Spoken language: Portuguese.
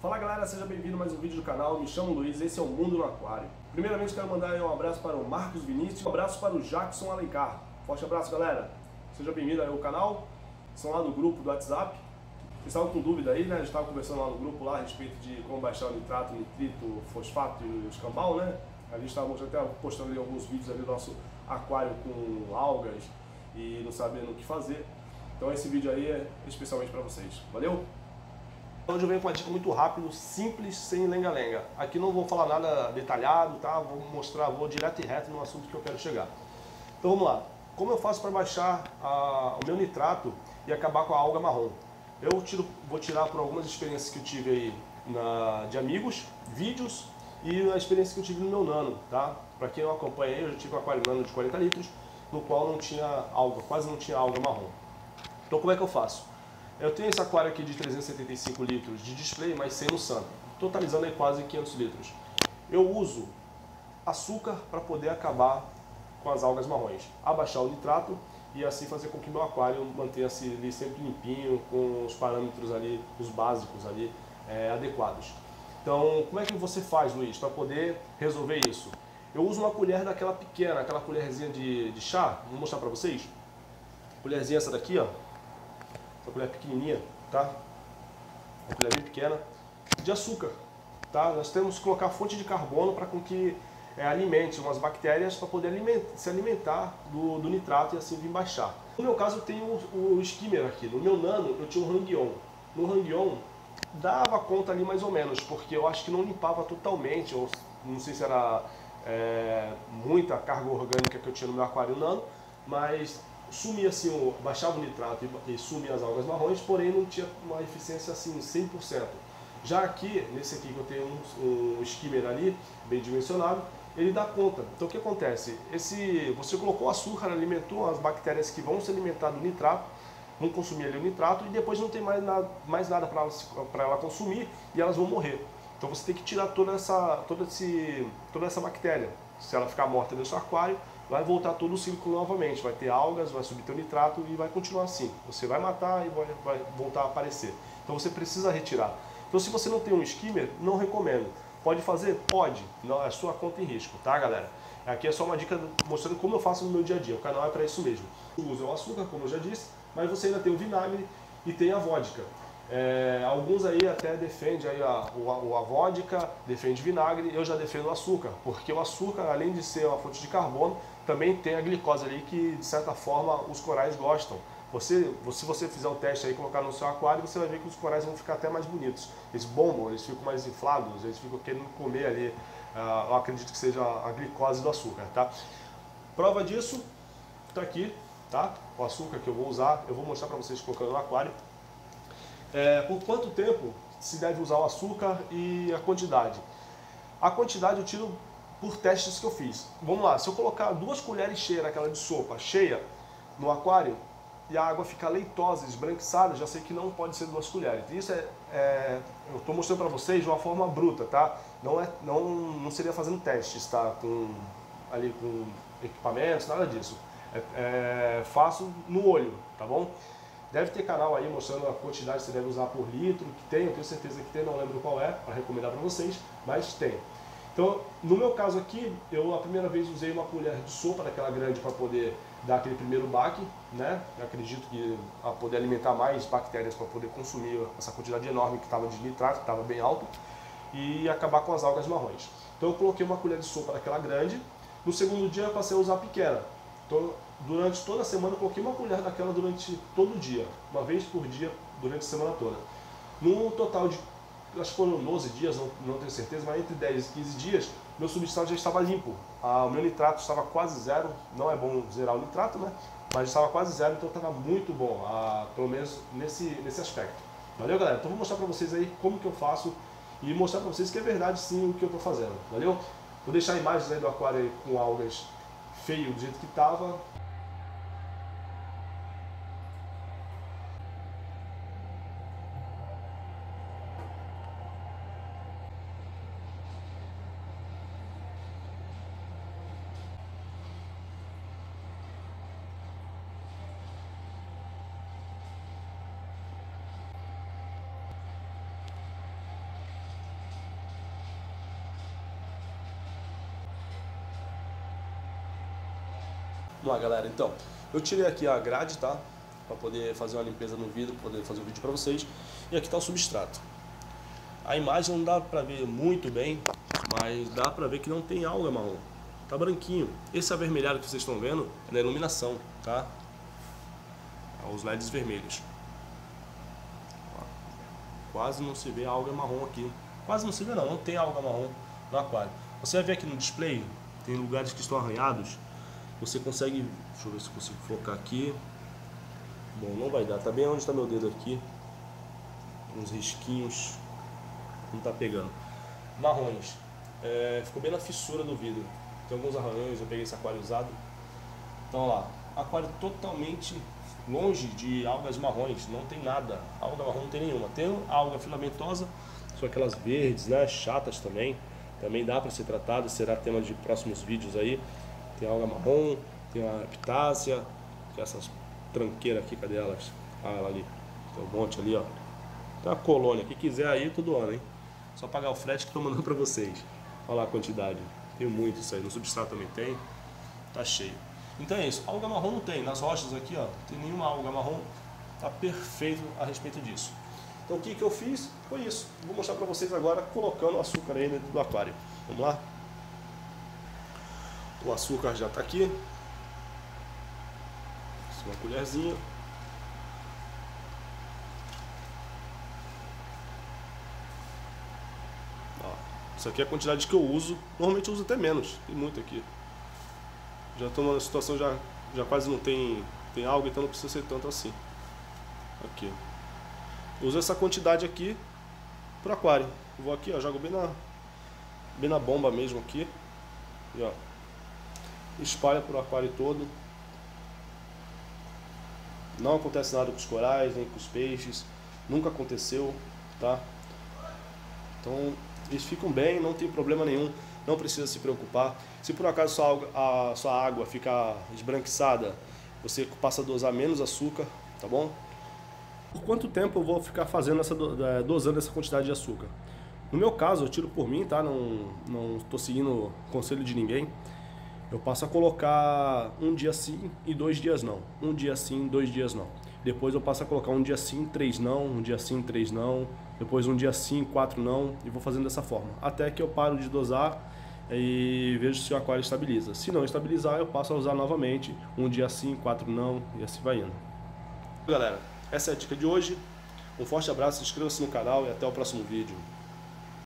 Fala galera, seja bem-vindo a mais um vídeo do canal, me chamo Luiz, esse é o Mundo no Aquário. Primeiramente quero mandar um abraço para o Marcos Vinícius, um abraço para o Jackson Alencar. Forte abraço galera, seja bem-vindo aí ao canal, estão lá no grupo do WhatsApp. Vocês estavam com dúvida aí, né? A gente estava conversando lá no grupo lá a respeito de como baixar o nitrato, nitrito, fosfato e o escambau, né? A gente estava até postando ali alguns vídeos ali do nosso aquário com algas e não sabendo o que fazer. Então esse vídeo aí é especialmente para vocês. Valeu? Hoje eu venho com uma dica muito rápida, simples, sem lenga-lenga. Aqui não vou falar nada detalhado, tá? Vou direto e reto no assunto que eu quero chegar. Então vamos lá. Como eu faço para baixar o meu nitrato e acabar com a alga marrom? Vou tirar por algumas experiências que eu tive aí de amigos, vídeos e a experiência que eu tive no meu nano, tá? Para quem não acompanha aí, eu já tive um aquário nano de 40 litros, no qual não tinha alga, quase não tinha alga marrom. Então como é que eu faço? Eu tenho esse aquário aqui de 375 litros de display, mas sem no santo, totalizando aí quase 500 litros. Eu uso açúcar para poder acabar com as algas marrons, abaixar o nitrato e assim fazer com que meu aquário mantenha-se ali sempre limpinho, com os parâmetros ali, os básicos ali adequados. Então, como é que você faz, Luiz, para poder resolver isso? Eu uso uma colher daquela pequena, aquela colherzinha de chá, vou mostrar para vocês. Colherzinha essa daqui, ó. Essa colher pequenininha, tá? Uma colher bem pequena, de açúcar, tá? Nós temos que colocar fonte de carbono para com que alimente umas bactérias para poder se alimentar do nitrato e assim vir baixar. No meu caso eu tenho o skimmer aqui, no meu nano eu tinha um hang-on. No hang-on dava conta ali mais ou menos, porque eu acho que não limpava totalmente, ou não sei se era muita carga orgânica que eu tinha no meu aquário nano, mas sumia assim, baixava o nitrato e sumia as algas marrons, porém não tinha uma eficiência assim 100%. Já aqui, nesse aqui que eu tenho um skimmer ali, bem dimensionado, ele dá conta. Então o que acontece? Você colocou açúcar, alimentou as bactérias que vão se alimentar do nitrato, vão consumir ali o nitrato e depois não tem mais nada para ela consumir e elas vão morrer. Então você tem que tirar toda essa bactéria. Se ela ficar morta no seu aquário, vai voltar todo o ciclo novamente, vai ter algas, vai subir teu nitrato e vai continuar assim. Você vai matar e vai voltar a aparecer. Então você precisa retirar. Então se você não tem um skimmer, não recomendo. Pode fazer? Pode. Não, é sua conta em risco, tá galera? Aqui é só uma dica mostrando como eu faço no meu dia a dia. O canal é para isso mesmo. Usa o açúcar, como eu já disse, mas você ainda tem o vinagre e tem a vodka. Alguns aí até defendem aí a vodka, defende vinagre, eu já defendo o açúcar, porque o açúcar, além de ser uma fonte de carbono, também tem a glicose ali que, de certa forma, os corais gostam. Se você fizer o teste aí e colocar no seu aquário, você vai ver que os corais vão ficar até mais bonitos. Eles bombam, eles ficam mais inflados, eles ficam querendo comer ali, eu acredito que seja a glicose do açúcar, tá? Prova disso, tá aqui, tá? O açúcar que eu vou usar, eu vou mostrar para vocês colocando no aquário. Por quanto tempo se deve usar o açúcar e a quantidade? A quantidade eu tiro por testes que eu fiz. Vamos lá, se eu colocar 2 colheres cheias daquela de sopa cheia no aquário e a água ficar leitosa, esbranquiçada, já sei que não pode ser 2 colheres. Isso eu estou mostrando para vocês de uma forma bruta, tá? Não seria fazendo testes, tá? Com equipamentos, nada disso. Faço no olho, tá bom? Deve ter canal aí mostrando a quantidade que você deve usar por litro, que tem, eu tenho certeza que tem, não lembro qual é, para recomendar para vocês, mas tem. Então, no meu caso aqui, eu a primeira vez usei uma colher de sopa daquela grande para poder dar aquele primeiro baque, né? Eu acredito que a poder alimentar mais bactérias para poder consumir essa quantidade enorme que estava de nitrato, que estava bem alto, e acabar com as algas marrons. Então eu coloquei uma colher de sopa daquela grande, no segundo dia eu passei a usar a pequena. Então, durante toda a semana eu coloquei uma colher daquela durante todo o dia, uma vez por dia durante a semana toda. No total de, acho que foram 12 dias, não tenho certeza, mas entre 10 e 15 dias, meu substrato já estava limpo. O meu nitrato estava quase zero, não é bom zerar o nitrato, né? Mas estava quase zero, então estava muito bom, pelo menos nesse aspecto. Valeu galera? Então vou mostrar para vocês aí como que eu faço e mostrar para vocês que é verdade sim o que eu estou fazendo. Valeu? Vou deixar imagens aí do aquário aí com algas feio do jeito que estava. Vamos lá, galera, então, eu tirei aqui a grade, tá? Para poder fazer uma limpeza no vidro, poder fazer um vídeo para vocês. E aqui tá o substrato. A imagem não dá para ver muito bem, mas dá para ver que não tem alga marrom. Tá branquinho. Esse avermelhado que vocês estão vendo é da iluminação, tá? Os LEDs vermelhos. Quase não se vê alga marrom aqui. Quase não se vê não tem alga marrom no aquário. Você vai ver aqui no display, tem lugares que estão arranhados. Você consegue, deixa eu ver se eu consigo focar aqui. Bom, não vai dar, tá bem onde está meu dedo aqui. Uns risquinhos, não tá pegando. Marrons, ficou bem na fissura do vidro. Tem alguns arranhões, eu peguei esse aquário usado. Então, olha lá, aquário totalmente longe de algas marrons, não tem nada. Alga marrom não tem nenhuma. Tem alga filamentosa, são aquelas verdes, né, chatas também. Também dá para ser tratado, será tema de próximos vídeos aí. Tem alga marrom, tem a epitácia, que é essas tranqueiras aqui, cadê elas? Ah, ela ali, tem um monte ali, ó. Tem uma colônia, quem quiser aí, todo ano, hein? Só pagar o frete que estou mandando para vocês. Olha lá a quantidade. Tem muito isso aí, no substrato também tem. Tá cheio. Então é isso, alga marrom não tem. Nas rochas aqui, ó, não tem nenhuma alga marrom. Tá perfeito a respeito disso. Então o que eu fiz foi isso. Vou mostrar para vocês agora colocando o açúcar aí dentro do aquário. Vamos lá? O açúcar já tá aqui. Uma colherzinha. Isso aqui é a quantidade que eu uso. Normalmente eu uso até menos. Tem muito aqui. Já estou numa situação, já quase não tem alga, então não precisa ser tanto assim. Aqui. Uso essa quantidade aqui pro aquário. Vou aqui, ó, jogo bem na bomba mesmo aqui. E ó, espalha pro aquário todo. Não acontece nada com os corais, nem com os peixes. Nunca aconteceu, tá? Então eles ficam bem, não tem problema nenhum, não precisa se preocupar. Se por acaso a sua água ficar esbranquiçada, você passa a dosar menos açúcar, tá bom? Por quanto tempo eu vou ficar fazendo dosando essa quantidade de açúcar? No meu caso, eu tiro por mim, tá? Não estou seguindo o conselho de ninguém. Eu passo a colocar um dia sim e 2 dias não. Um dia sim, 2 dias não. Depois eu passo a colocar um dia sim, 3 não, um dia sim, 3 não. Depois um dia sim, 4 não, e vou fazendo dessa forma. Até que eu paro de dosar e vejo se o aquário estabiliza. Se não estabilizar, eu passo a usar novamente. Um dia sim, 4 não, e assim vai indo. Galera, essa é a dica de hoje. Um forte abraço, inscreva-se no canal e até o próximo vídeo.